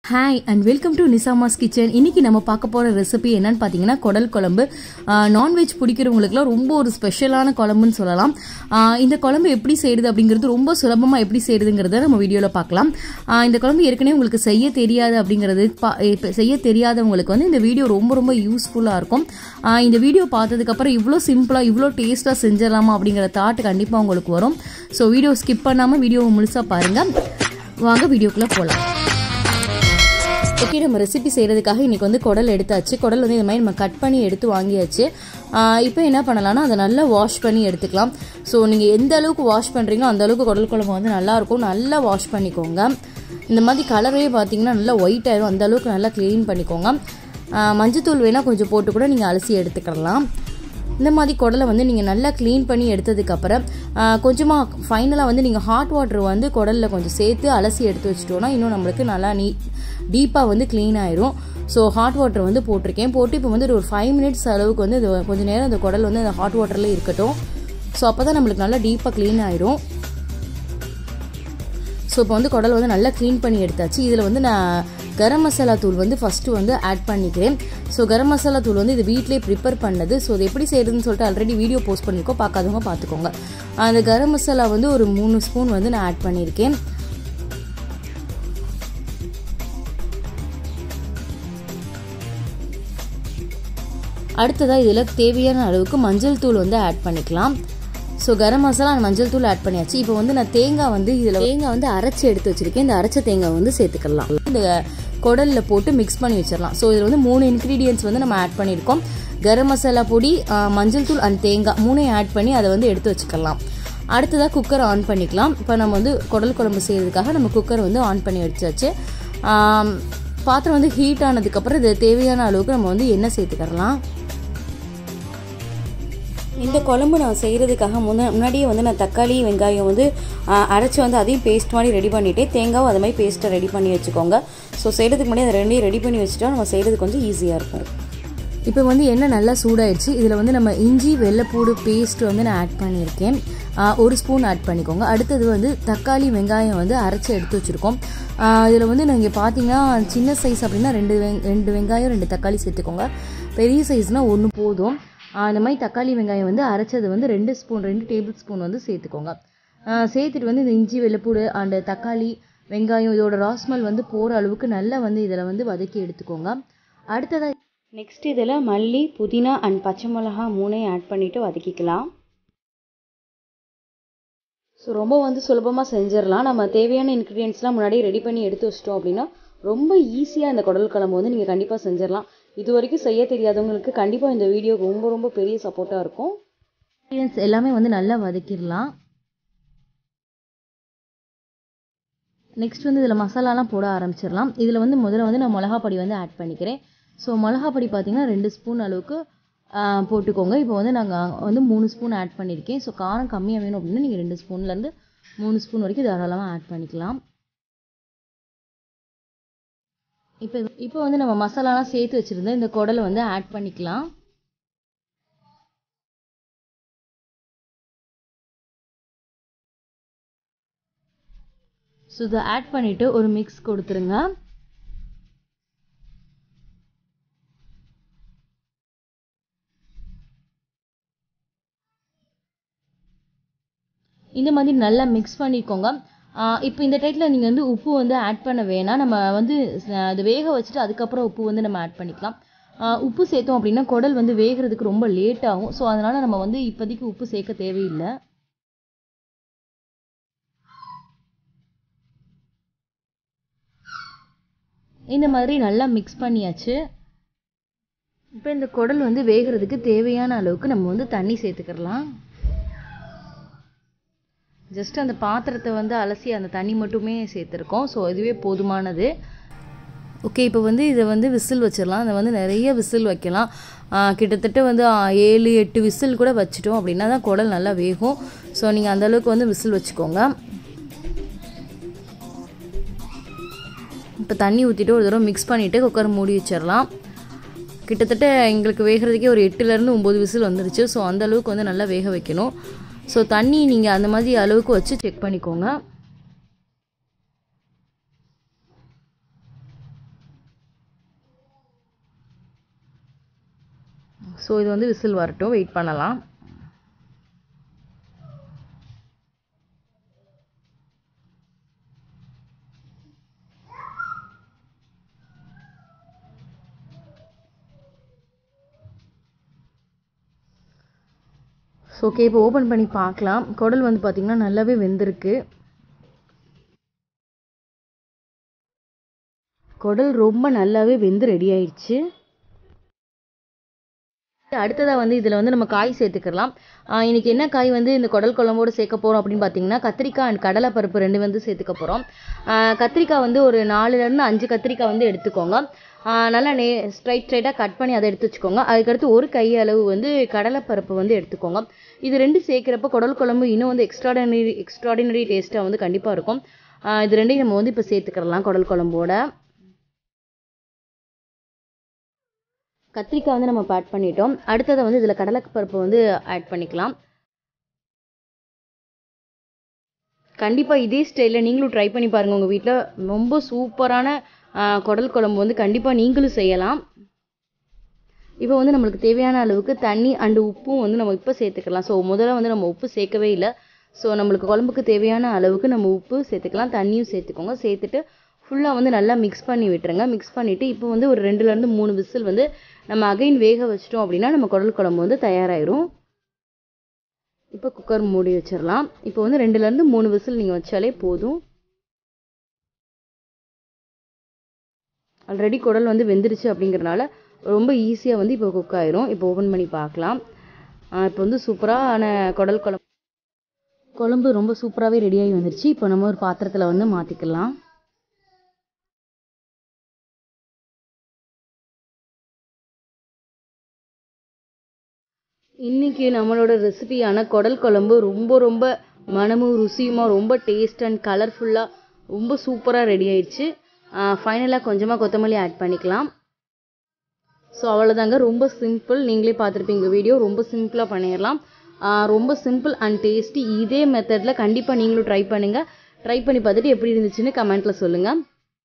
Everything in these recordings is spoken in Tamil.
Hi and welcome to Nisama's Kitchen. இன்னைக்கு நம்ம பார்க்க போற ரெசிபி என்னன்னு பாத்தீங்கன்னா குடல் குழம்பு. நான்வெஜ் பிடிக்கிறவங்களுக்குலாம் ரொம்ப ஒரு ஸ்பெஷலான குழம்புன்னு சொல்லலாம். இந்த குழம்பு எப்படி செய்யறது அப்படிங்கிறது ரொம்ப சுலபமா எப்படி செய்யறதுங்கறத நம்ம வீடியோல பார்க்கலாம். இந்த குழம்பு ஏற்கனவே உங்களுக்கு செய்ய தெரியாது அப்படிங்கிறது செய்ய தெரியாதவங்களுக்கு வந்து இந்த வீடியோ ரொம்ப யூஸ்ஃபுல்லா இருக்கும். இந்த வீடியோ பார்த்ததுக்கு அப்புறம் இவ்ளோ சிம்பிளா இவ்ளோ டேஸ்டா செஞ்சிரலாமா அப்படிங்கற தாட் கண்டிப்பா உங்களுக்கு வரும். சோ வீடியோ ஸ்கிப் பண்ணாம வீடியோவை முழுசா பாருங்க. வாங்க வீடியோக்குள்ள போலாம். ஓகே, நம்ம ரெசிபி செய்கிறதுக்காக இன்றைக்கி வந்து குடல் எடுத்தாச்சு. குடல் வந்து இந்த மாதிரி நம்ம கட் பண்ணி எடுத்து வாங்கியாச்சு. இப்போ என்ன பண்ணலாம்னா அதை நல்லா வாஷ் பண்ணி எடுத்துக்கலாம். ஸோ நீங்கள் எந்த அளவுக்கு வாஷ் பண்ணுறீங்களோ அந்த அளவுக்கு குடல் குழம்பு வந்து நல்லாயிருக்கும். நல்லா வாஷ் பண்ணிக்கோங்க. இந்த மாதிரி கலரே பார்த்தீங்கன்னா நல்லா ஒயிட் ஆயிடும். அந்த அளவுக்கு நல்லா க்ளீன் பண்ணிக்கோங்க. மஞ்சத்தூள் வேணால் கொஞ்சம் போட்டு கூட நீங்கள் அலசி எடுத்துக்கலாம். இந்த மாதிரி குடலை வந்து நீங்கள் நல்லா க்ளீன் பண்ணி எடுத்ததுக்கப்புறம் கொஞ்சமாக ஃபைனலாக வந்து நீங்கள் ஹாட் வாட்டர் வந்து குடலில் கொஞ்சம் சேர்த்து அலசி எடுத்து வச்சுட்டோன்னா இன்னும் நம்மளுக்கு நல்லா டீப்பாக வந்து க்ளீன் ஆயிரும். ஸோ ஹாட் வாட்டர் வந்து போட்டிருக்கேன். போட்டு இப்போ வந்து ஒரு 5 மினிட்ஸ் அளவுக்கு வந்து இது கொஞ்சம் நேரம் இந்த குடல் வந்து அந்த ஹாட் வாட்டரில் இருக்கட்டும். ஸோ அப்போ தான் நம்மளுக்கு நல்லா டீப்பாக க்ளீன் ஆயிரும். ஸோ இப்போ வந்து குடல் வந்து நல்லா க்ளீன் பண்ணி எடுத்தாச்சு. இதில் வந்து நான் கரம் மசாலா தூள் வந்து ஃபஸ்ட்டு வந்து ஆட் பண்ணிக்கிறேன். ஸோ கரம் மசாலா தூள் வந்து இது வீட்டிலே ப்ரிப்பேர் பண்ணது. ஸோ அது எப்படி செய்யுதுன்னு சொல்லிட்டு ஆல்ரெடி வீடியோ போஸ்ட் பண்ணியிருக்கோம். பார்க்காதவங்க பார்த்துக்கோங்க. அந்த கரம் மசாலா வந்து ஒரு 3 ஸ்பூன் வந்து நான் ஆட் பண்ணியிருக்கேன். அடுத்ததாக இதில் தேவையான அளவுக்கு மஞ்சள் தூள் வந்து ஆட் பண்ணிக்கலாம். ஸோ கரம் மசாலா மஞ்சள் தூள் ஆட் பண்ணியாச்சு. இப்போ வந்து நான் தேங்காய் வந்து அரைச்சி எடுத்து வச்சிருக்கேன். இந்த அரைச்ச தேங்காய் வந்து சேர்த்துக்கலாம். இந்த குடலில் போட்டு மிக்ஸ் பண்ணி வச்சிடலாம். ஸோ இதில் வந்து 3 இன்க்ரீடியன்ட்ஸ் வந்து நம்ம ஆட் பண்ணியிருக்கோம். கரம் மசாலா பொடி, மஞ்சள் தூள் அண்ட் தேங்காய் 3ஐயும் ஆட் பண்ணி அதை வந்து எடுத்து வச்சுக்கலாம். அடுத்ததாக குக்கரை ஆன் பண்ணிக்கலாம். இப்போ நம்ம வந்து குடல் குழம்பு செய்யறதுக்காக நம்ம குக்கரை வந்து ஆன் பண்ணி வச்சாச்சு. பாத்திரம் வந்து ஹீட் ஆனதுக்கப்புறம் இது தேவையான அளவுக்கு நம்ம வந்து எண்ணெய் சேர்த்துக்கலாம். இந்த குழம்பு நான் செய்கிறதுக்காக முன்னாடியே வந்து நான் தக்காளி வெங்காயம் வந்து அரைச்சி வந்து அதையும் பேஸ்ட் மாதிரி ரெடி பண்ணிவிட்டேன். தேங்காவும் அது மாதிரி பேஸ்ட்டை ரெடி பண்ணி வச்சுக்கோங்க. ஸோ செய்கிறதுக்கு முன்னாடி அதை ரெண்டையும் ரெடி பண்ணி வச்சுட்டா நம்ம செய்கிறதுக்கு கொஞ்சம் ஈஸியாக இருக்கும். இப்போ வந்து எண்ணெய் நல்லா சூடாயிடுச்சு. இதில் வந்து நம்ம இஞ்சி வெள்ளைப்பூடு பேஸ்ட் வந்து நான் ஆட் பண்ணியிருக்கேன். 1 ஸ்பூன் ஆட் பண்ணிக்கோங்க. அடுத்தது வந்து தக்காளி வெங்காயம் வந்து அரைச்சி எடுத்து வச்சுருக்கோம். இதில் வந்து நீங்கள் பார்த்தீங்கன்னா சின்ன சைஸ் அப்படின்னா 2 வெங்காயம் 2 தக்காளி சேர்த்துக்கோங்க. பெரிய சைஸ்னால் 1 போதும். அந்த மாதிரி தக்காளி வெங்காயம் வந்து அரைச்சது வந்து 2 டேபிள் ஸ்பூன் வந்து சேர்த்துக்கோங்க. சேர்த்துட்டு வந்து இந்த இஞ்சி வெள்ளைப்பூடு அந்த தக்காளி வெங்காயம் இதோட ராஸ்மல் வந்து போகிற அளவுக்கு நல்லா வந்து இதில் வந்து வதக்கி எடுத்துக்கோங்க. அடுத்ததாக நெக்ஸ்ட் இதில் மல்லி புதினா அண்ட் பச்சை மிளகா 3ஐயும் ஆட் பண்ணிவிட்டு வதக்கிக்கலாம். ஸோ ரொம்ப வந்து சுலபமாக செஞ்சிடலாம். நம்ம தேவையான இன்க்ரீடியன்ட்ஸ்லாம் முன்னாடியே ரெடி பண்ணி எடுத்து வச்சிட்டோம் அப்படின்னா ரொம்ப ஈஸியாக இந்த குடல் குழம்பு வந்து நீங்கள் கண்டிப்பாக செஞ்சிடலாம். இது வரைக்கும் செய்ய தெரியாதவங்களுக்கு கண்டிப்பாக இந்த வீடியோ ரொம்ப பெரிய சப்போர்ட்டாக இருக்கும். இன்க்ரீடியன்ட்ஸ் எல்லாமே வந்து நல்லா வதக்கிடலாம். நெக்ஸ்ட் வந்து இதில் மசாலாலாம் போட ஆரம்பிச்சிடலாம். இதில் வந்து முதல்ல வந்து நான் மிளகா பொடி வந்து ஆட் பண்ணிக்கிறேன். ஸோ மிளகா பொடி பார்த்தீங்கன்னா 2 ஸ்பூன் அளவுக்கு போட்டுக்கோங்க. இப்போ வந்து நாங்கள் வந்து 3 ஸ்பூன் ஆட் பண்ணியிருக்கேன். ஸோ காரம் கம்மியாக வேணும் அப்படின்னா நீங்கள் 2 ஸ்பூன்லேருந்து 3 ஸ்பூன் வரைக்கும் தாராளமாக ஆட் பண்ணிக்கலாம். இப்போ வந்து நம்ம மசாலாலாம் சேர்த்து வச்சுருந்தோம். இந்த குடலை வந்து ஆட் பண்ணிக்கலாம். ஸோ இதை ஆட் பண்ணிவிட்டு ஒரு மிக்ஸ் கொடுத்துருங்க. இந்த மாதிரி நல்லா மிக்ஸ் பண்ணிக்கோங்க. இப்போ இந்த டைத்தில் நீங்கள் வந்து உப்பு வந்து ஆட் பண்ண வேணாம். நம்ம வந்து அது வேக வச்சுட்டு அதுக்கப்புறம் உப்பு வந்து நம்ம ஆட் பண்ணிக்கலாம். உப்பு சேர்த்தோம் அப்படின்னா குடல் வந்து வேகிறதுக்கு ரொம்ப லேட் ஆகும். ஸோ அதனால் நம்ம வந்து இப்போதைக்கு உப்பு சேர்க்க தேவையில்லை. இந்த மாதிரி நல்லா மிக்ஸ் பண்ணியாச்சு. இப்போ இந்த குடல் வந்து வேகிறதுக்கு தேவையான அளவுக்கு நம்ம வந்து தண்ணி சேர்த்துக்கலாம். ஜஸ்ட் அந்த பாத்திரத்தை வந்து அலசி அந்த தண்ணி மட்டுமே சேர்த்துருக்கோம். ஸோ இதுவே போதுமானது. ஓகே, இப்போ வந்து இதை வந்து விசில் வச்சிடலாம். அதை வந்து நிறைய விசில் வைக்கலாம். கிட்டத்தட்ட வந்து 7-8 விசில் கூட வச்சிட்டோம் அப்படின்னா தான் குடல் நல்லா வேகும். ஸோ நீங்கள் அந்தளவுக்கு வந்து விசில் வச்சுக்கோங்க. இப்போ தண்ணி ஊற்றிட்டு ஒரு தடவை மிக்ஸ் பண்ணிவிட்டு குக்கர் மூடி வச்சிடலாம். கிட்டத்தட்ட எங்களுக்கு வேகிறதுக்கே ஒரு 8லேருந்து 9 விசில் வந்துருச்சு. ஸோ அந்தளவுக்கு வந்து நல்லா வேக வைக்கணும். ஸோ தண்ணி நீங்கள் அந்த மாதிரி அளவுக்கு வச்சு செக் பண்ணிக்கோங்க. ஸோ இது வந்து விசில் வரட்டும், வெயிட் பண்ணலாம். ஸோ ஓகே, இப்போ ஓப்பன் பண்ணி பார்க்கலாம். குடல் வந்து பார்த்திங்கன்னா நல்லாவே வெந்திருக்கு. குடல் ரொம்ப நல்லாவே வெந்து ரெடி ஆயிடுச்சு. அடுத்ததாக வந்து இதில் வந்து நம்ம காய் சேர்த்துக்கலாம். இன்றைக்கி என்ன காய் வந்து இந்த குடல் குழம்போடு சேர்க்க போகிறோம் அப்படின்னு பார்த்தீங்கன்னா, கத்திரிக்காய் அண்ட் கடலைப்பருப்பு 2 வந்து சேர்த்துக்க போகிறோம். கத்திரிக்காய் வந்து ஒரு 4லேருந்து 5 கத்திரிக்காய் வந்து எடுத்துக்கோங்க. நல்லா ஸ்ட்ரைட்டாக கட் பண்ணி அதை எடுத்து வச்சுக்கோங்க. அதுக்கடுத்து ஒரு கை அளவு வந்து கடலைப்பருப்பு வந்து எடுத்துக்கோங்க. இது 2 சேர்க்குறப்ப குடல் குழம்பு இன்னும் வந்து எக்ஸ்ட்ராடினரி டேஸ்ட்டாக வந்து கண்டிப்பாக இருக்கும். இது 2யும் நம்ம வந்து இப்போ சேர்த்துக்கலாம் குடல் குழம்போட. கத்திரிக்காய் வந்து நம்ம ஆட் பண்ணிட்டோம். அடுத்ததை வந்து இதில் கடலைப்பருப்பு வந்து ஆட் பண்ணிக்கலாம். கண்டிப்பாக இதே ஸ்டைலில் நீங்களும் ட்ரை பண்ணி பாருங்கள். உங்கள் வீட்டில் ரொம்ப சூப்பரான குடல் குழம்பு வந்து கண்டிப்பாக நீங்களும் செய்யலாம். இப்போ வந்து நம்மளுக்கு தேவையான அளவுக்கு தண்ணி அண்டு உப்பும் வந்து நம்ம இப்போ சேர்த்துக்கலாம். ஸோ முதல்ல வந்து நம்ம உப்பு சேர்க்கவே இல்லை. ஸோ நம்மளுக்கு குழம்புக்கு தேவையான அளவுக்கு நம்ம உப்பு சேர்த்துக்கலாம், தண்ணியும் சேர்த்துக்கோங்க. சேர்த்துட்டு ஃபுல்லாக வந்து நல்லா மிக்ஸ் பண்ணி விட்டுருங்க. மிக்ஸ் பண்ணிவிட்டு இப்போ வந்து ஒரு 2லேருந்து 3 விசில் வந்து நம்ம அகைன் வேக வச்சிட்டோம் அப்படின்னா நம்ம குடல் குழம்பு வந்து தயாராகிடும். இப்போ குக்கர் மூடி வச்சிடலாம். இப்போ வந்து 2லேருந்து 3 விசில் நீங்கள் வச்சாலே போதும். ஆல்ரெடி குடல் வந்து வெந்துருச்சு அப்படிங்கிறனால ரொம்ப ஈஸியாக வந்து இப்போ குக் ஆயிரும். இப்போ ஓப்பன் பண்ணி பார்க்கலாம். இப்போ வந்து சூப்பரான குடல் குழம்பு ரொம்ப சூப்பராகவே ரெடியாகி வந்துருச்சு. இப்போ நம்ம ஒரு பாத்திரத்தில் வந்து மாற்றிக்கலாம். இன்றைக்கி நம்மளோட ரெசிபியான குடல் குழம்பு ரொம்ப மனமும் ருசியுமா ரொம்ப டேஸ்ட் அண்ட் கலர்ஃபுல்லாக ரொம்ப சூப்பராக ரெடி ஆயிடுச்சு. ஃபைனலாக கொஞ்சமாக கொத்தமல்லி ஆட் பண்ணிக்கலாம். ஸோ அவ்வளோதாங்க, ரொம்ப சிம்பிள். நீங்களே பார்த்துருப்பீங்க வீடியோ. ரொம்ப சிம்பிளாக பண்ணிடலாம். ரொம்ப சிம்பிள் அண்ட் டேஸ்டி. இதே மெத்தடில் கண்டிப்பாக நீங்களும் ட்ரை பண்ணுங்கள். ட்ரை பண்ணி பார்த்துட்டு எப்படி இருந்துச்சுன்னு கமெண்ட்டில் சொல்லுங்கள்.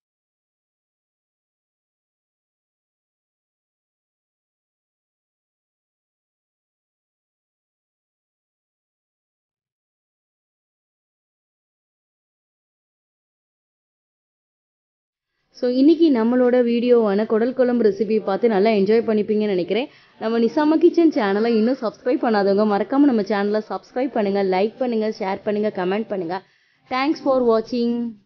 ஸோ இன்றைக்கி நம்மளோட வீடியோவான குடல் குழம்பு ரெசிபி பார்த்து நல்லா என்ஜாய் பண்ணிப்பீங்கன்னு நினைக்கிறேன். நம்ம நிசாமா கிச்சன் சேனலை இன்னும் சப்ஸ்கிரைப் பண்ணாதவங்க மறக்காமல் நம்ம சேனலை சப்ஸ்கிரைப் பண்ணுங்கள், லைக் பண்ணுங்கள், ஷேர் பண்ணுங்கள், கமெண்ட் பண்ணுங்கள். தேங்க்ஸ் ஃபார் வாட்சிங்.